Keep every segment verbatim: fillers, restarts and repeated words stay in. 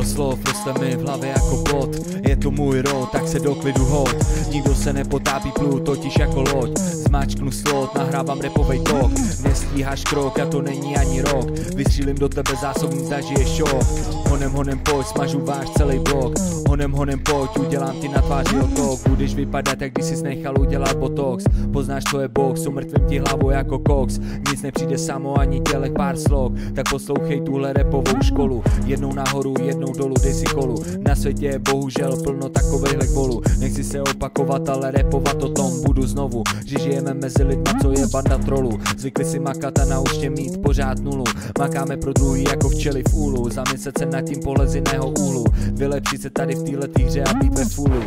slov roste mi v hlavě jako plot. Je to můj rod, tak se do klidu hod. Nikdo se nepotápí, pluju totiž jako loď. Zmáčknu slot, nahrávám rapovej tok. Nestíháš krok a to není ani rok. Vystřílím do tebe zásobník, zažiješ šok. Honem honem pojď, smažu váš celý blok. Honem honem pojď, udělám ti na tváři otok. Budeš vypadat, jak když jsi nechal udělat botox. Poznáš, to je box, umrtvím ti hlavu jako koks. Nic nepřijde samo, ani tělek pár slok. Tak poslouchej tuhle rapovou školu. Jednou nahoru, jednou dolů, dej si kolu. Na světě je bohužel plno takovejhle volů. Nechci se opakovat, ale rapovat o tom budu znovu. Že žijeme mezi lidma, co je banda trolů. Zvykli si makat a naučtě mít pořád nulu. Makáme pro druhý jako včely v úlu. Zamyslet se nad tím pohled z jiného úhlu. Vylepšit se tady v této hře a být ve fullu.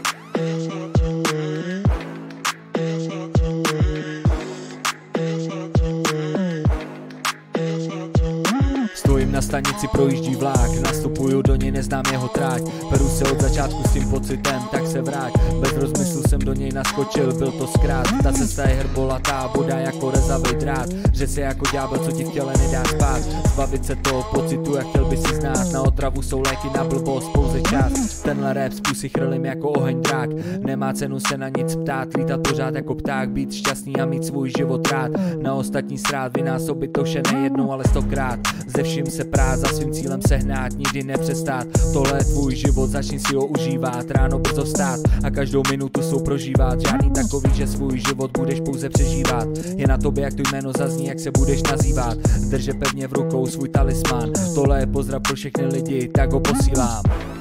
Stojím na stanici, projíždí vlák. Nastupuju do něj, neznám jeho tráť. Peru se od začátku s tím pocitem, tak se vrať. Bez rozmyslu jsem do něj naskočil, byl to zkrát. Ta cesta je hrbolatá, voda jako rezavej drát. Že se jako ďábel, co ti v těle nedá spát. Zbavit se toho pocitu, jak chtěl by si znát. Na otravu jsou léky, na blbost pouze čas. Tenhle rap z pusy chrlím jako oheň drák. Nemá cenu se na nic ptát, lítat pořád jako pták. Být šťastný a mít svůj život rád. Na ostatní srát, vynásobit to vše nejednou, ale stokrát. Ze vším se prát, za svým cílem se hnát, nikdy nepřestát. Tohle je tvůj život, začni si ho užívat. Ráno brzo vstát a každou minutu svou prožívat. Žádný takový, že svůj život budeš pouze přežívat. Je na tobě, jak to jméno zazní, jak se budeš nazývat. Drže pevně v rukou svůj talisman. Tohle je pozdrav pro všechny lidi, tak ho posílám.